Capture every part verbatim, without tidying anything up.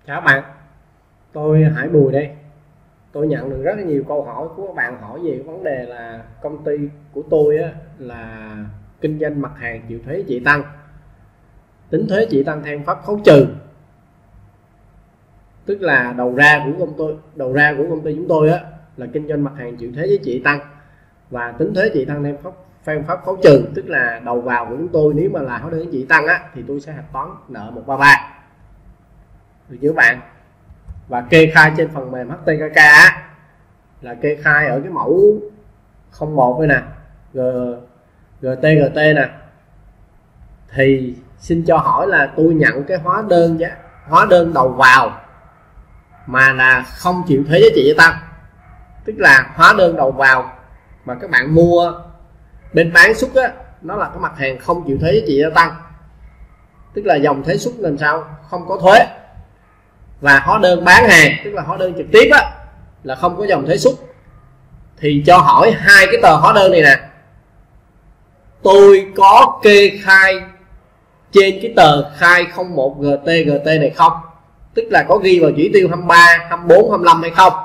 Chào các bạn, tôi Hải Bùi đây. Tôi nhận được rất là nhiều câu hỏi của các bạn hỏi về vấn đề là công ty của tôi á, là kinh doanh mặt hàng chịu thuế trị tăng, tính thuế trị tăng theo pháp khấu trừ, tức là đầu ra của công tôi đầu ra của công ty chúng tôi á, là kinh doanh mặt hàng chịu thuế giá trị tăng và tính thuế trị tăng theo pháp theo pháp khấu trừ, tức là đầu vào của chúng tôi nếu mà là hóa đơn giá trị tăng á, thì tôi sẽ hạch toán nợ một ba ba, được chưa các bạn? Và kê khai trên phần mềm hát tê ca ca á, là kê khai ở cái mẫu không một đây nè, giê tê giê tê nè. Thì xin cho hỏi là tôi nhận cái hóa đơn giá hóa đơn đầu vào mà là không chịu thuế giá trị gia tăng, tức là hóa đơn đầu vào mà các bạn mua bên bán xuất á, nó là cái mặt hàng không chịu thuế giá trị gia tăng, tức là dòng thuế xuất làm sao không có thuế. Và hóa đơn bán hàng, tức là hóa đơn trực tiếp á, là không có dòng thuế xuất. Thì cho hỏi hai cái tờ hóa đơn này nè, tôi có kê khai trên cái tờ khai không một giê tê giê tê này không, tức là có ghi vào chỉ tiêu hai mươi ba, hai mươi bốn, hai mươi lăm hay không?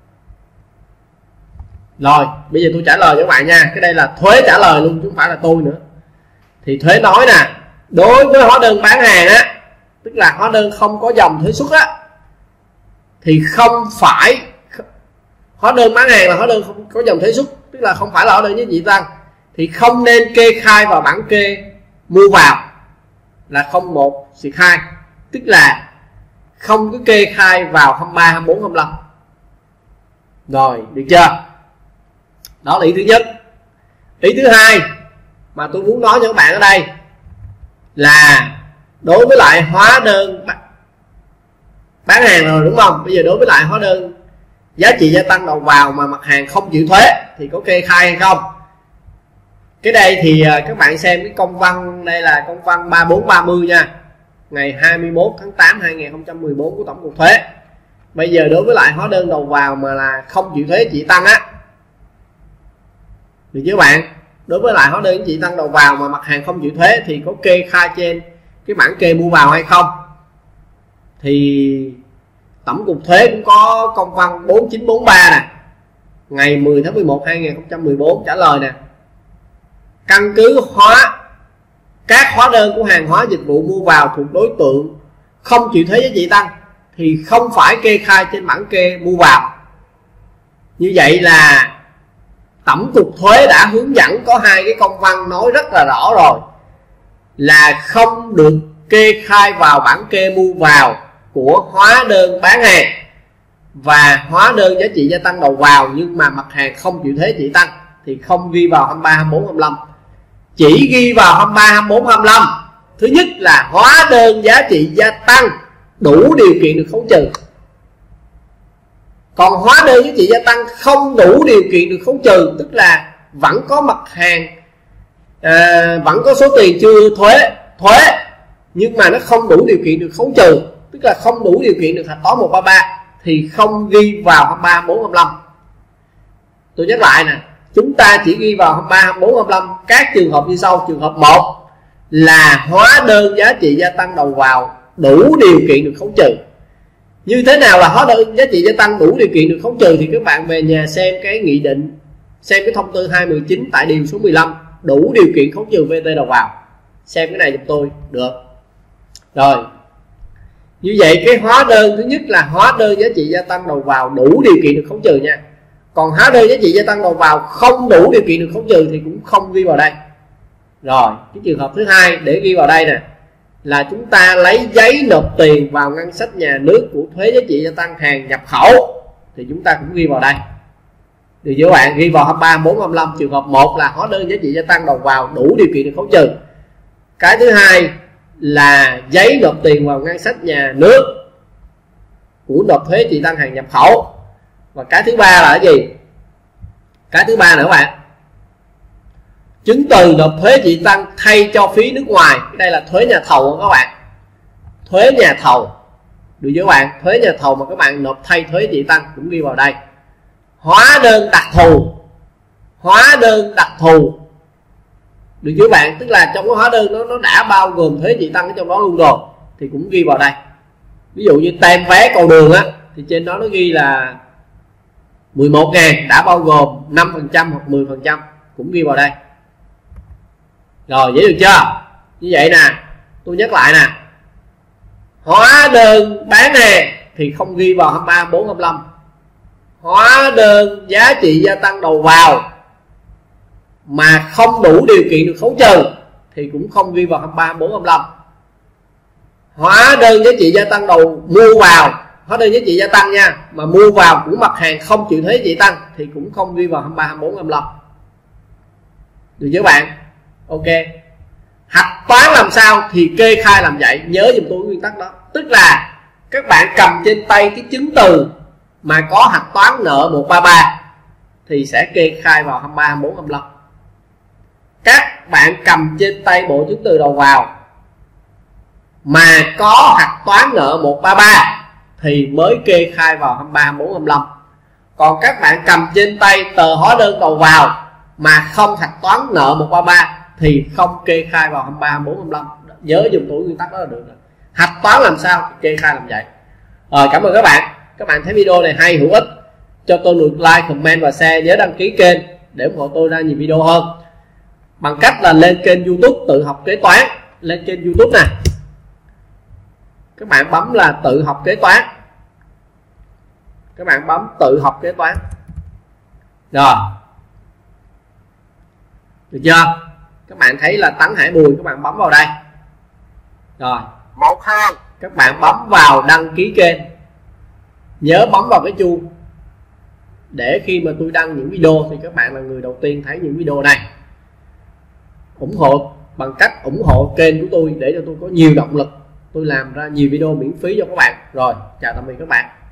Rồi bây giờ tôi trả lời cho các bạn nha, cái đây là thuế trả lời luôn chứ không phải là tôi nữa. Thì thuế nói nè, đối với hóa đơn bán hàng á, tức là hóa đơn không có dòng thuế xuất á, thì không phải hóa đơn bán hàng là hóa đơn không có dòng thuế xuất, tức là không phải là hóa đơn giá trị tăng, thì không nên kê khai vào bảng kê mua vào là không một xì khai, tức là không có kê khai vào hai mươi ba, hai mươi bốn, hai mươi lăm. Rồi được chưa? Đó là ý thứ nhất. Ý thứ hai mà tôi muốn nói cho các bạn ở đây là đối với lại hóa đơn bán hàng rồi, đúng không? Bây giờ đối với lại hóa đơn giá trị gia tăng đầu vào mà mặt hàng không chịu thuế thì có kê khai hay không? Cái đây thì các bạn xem cái công văn, đây là công văn ba bốn ba mươi nha, ngày hai mươi mốt tháng tám năm hai nghìn không trăm mười bốn của Tổng cục Thuế. Bây giờ đối với lại hóa đơn đầu vào mà là không chịu thuế trị tăng á, được chưa bạn? Đối với lại hóa đơn trị tăng đầu vào mà mặt hàng không chịu thuế thì có kê khai trên cái bảng kê mua vào hay không? Thì Tổng cục Thuế cũng có công văn bốn chín bốn ba nè, ngày mười tháng mười một năm hai nghìn không trăm mười bốn trả lời nè. Căn cứ hóa các hóa đơn của hàng hóa dịch vụ mua vào thuộc đối tượng không chịu thuế giá trị tăng thì không phải kê khai trên bảng kê mua vào. Như vậy là Tổng cục Thuế đã hướng dẫn có hai cái công văn nói rất là rõ rồi, là không được kê khai vào bảng kê mua vào của hóa đơn bán hàng và hóa đơn giá trị gia tăng đầu vào nhưng mà mặt hàng không chịu thuế trị tăng thì không ghi vào hai mươi ba, hai mươi bốn, hai mươi lăm. Chỉ ghi vào hai mươi ba, hai mươi bốn, hai mươi lăm. Thứ nhất là hóa đơn giá trị gia tăng đủ điều kiện được khấu trừ. Còn hóa đơn giá trị gia tăng không đủ điều kiện được khấu trừ, tức là vẫn có mặt hàng à, vẫn có số tiền chưa thuế thuế nhưng mà nó không đủ điều kiện được khấu trừ, tức là không đủ điều kiện được hạch toán một ba ba, thì không ghi vào hai mươi ba, hai mươi bốn, hai mươi lăm. Tôi nhắc lại nè, chúng ta chỉ ghi vào hai mươi ba, hai mươi bốn, hai mươi lăm các trường hợp như sau. Trường hợp một là hóa đơn giá trị gia tăng đầu vào đủ điều kiện được khấu trừ. Như thế nào là hóa đơn giá trị gia tăng đủ điều kiện được khấu trừ thì các bạn về nhà xem cái nghị định, xem cái thông tư hai mươi chín tại điều số mười lăm, đủ điều kiện khấu trừ vê tê đầu vào. Xem cái này giúp tôi được. Rồi. Như vậy cái hóa đơn thứ nhất là hóa đơn giá trị gia tăng đầu vào đủ điều kiện được khấu trừ nha. Còn hóa đơn giá trị gia tăng đầu vào không đủ điều kiện được khấu trừ thì cũng không ghi vào đây. Rồi, cái trường hợp thứ hai để ghi vào đây nè, là chúng ta lấy giấy nộp tiền vào ngân sách nhà nước của thuế giá trị gia tăng hàng nhập khẩu thì chúng ta cũng ghi vào đây. Được chưa bạn? Ghi vào hai mươi ba, hai mươi bốn, hai mươi lăm. Trường hợp một là hóa đơn giá trị gia tăng đầu vào đủ điều kiện được khấu trừ. Cái thứ hai là giấy nộp tiền vào ngân sách nhà nước của nộp thuế trị tăng hàng nhập khẩu. Và cái thứ ba là cái gì? Cái thứ ba nữa các bạn, chứng từ nộp thuế trị tăng thay cho phí nước ngoài. Đây là thuế nhà thầu các bạn, thuế nhà thầu, được chưa các bạn? Thuế nhà thầu mà các bạn nộp thay thuế trị tăng cũng ghi vào đây. Hóa đơn đặc thù, hóa đơn đặc thù, được chưa bạn? Tức là trong cái hóa đơn nó nó đã bao gồm thuế trị tăng ở trong đó luôn rồi thì cũng ghi vào đây. ví dụ như tem vé cầu đường á, thì trên đó nó ghi là mười một ngàn đã bao gồm năm phần trăm hoặc mười phần trăm, cũng ghi vào đây. Rồi, dễ được chưa? Như vậy nè, tôi nhắc lại nè, hóa đơn bán hàng thì không ghi vào hai mươi ba, hai mươi bốn, hai mươi lăm. Hóa đơn giá trị gia tăng đầu vào mà không đủ điều kiện được khấu trừ thì cũng không ghi vào hai mươi ba, hai mươi bốn, hai mươi lăm. Hóa đơn giá trị gia tăng đầu mua vào, hóa đơn giá trị gia tăng nha, mà mua vào của mặt hàng không chịu thuế giá trị tăng thì cũng không ghi vào hai mươi ba, hai mươi bốn, hai mươi lăm. Được chưa bạn? Ok. Hạch toán làm sao thì kê khai làm vậy, nhớ giùm tôi nguyên tắc đó. Tức là các bạn cầm trên tay cái chứng từ mà có hạch toán nợ một trăm ba mươi ba thì sẽ kê khai vào hai mươi ba, hai mươi bốn, hai mươi lăm. Các bạn cầm trên tay bộ chứng từ đầu vào mà có hạch toán nợ một trăm ba mươi ba thì mới kê khai vào hai mươi ba, hai mươi bốn, hai mươi lăm. Còn các bạn cầm trên tay tờ hóa đơn đầu vào mà không hạch toán nợ một trăm ba mươi ba thì không kê khai vào hai mươi ba, hai mươi bốn, hai mươi lăm. Nhớ dùng tuổi nguyên tắc đó là được rồi. Hạch toán làm sao thì kê khai làm vậy. Rồi, cảm ơn các bạn. Các bạn thấy video này hay, hữu ích, cho tôi lượt like, comment và share. Nhớ đăng ký kênh để ủng hộ tôi ra nhiều video hơn bằng cách là lên kênh YouTube Tự Học Kế Toán. Lên kênh YouTube nè, các bạn bấm là Tự Học Kế Toán, các bạn bấm Tự Học Kế Toán. Rồi, được chưa? Các bạn thấy là Tấn Hải Bùi, các bạn bấm vào đây. Rồi, một hai, các bạn bấm vào đăng ký kênh. Nhớ bấm vào cái chuông để khi mà tôi đăng những video thì các bạn là người đầu tiên thấy những video này. Ủng hộ bằng cách ủng hộ kênh của tôi để cho tôi có nhiều động lực, tôi làm ra nhiều video miễn phí cho các bạn. Rồi, chào tạm biệt các bạn.